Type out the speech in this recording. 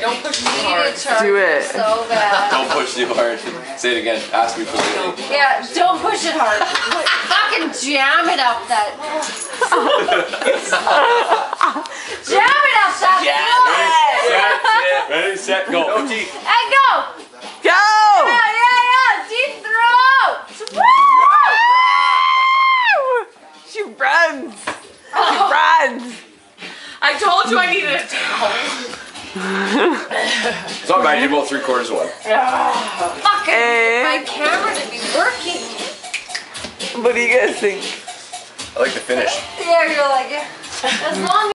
don't push too hard. Do it. So bad. Don't push too hard. Say it again. Ask me politely. Yeah, don't push it hard. Fucking jam it up that. Jam it up that. Ready, set, go. No teeth. And go. Go! Yeah. Deep throat. She runs. She runs. I told you I needed a towel. It's not bad. You did about 3/4 of one. Fucking my camera to be working. What do you guys think? I like the finish. Yeah, you're like, as long